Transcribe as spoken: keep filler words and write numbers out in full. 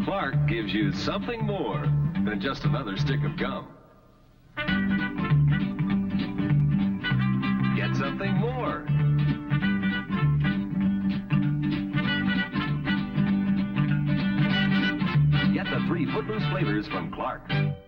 Clark gives you something more than just another stick of gum. Get something more. Get the three Footloose flavors from Clark.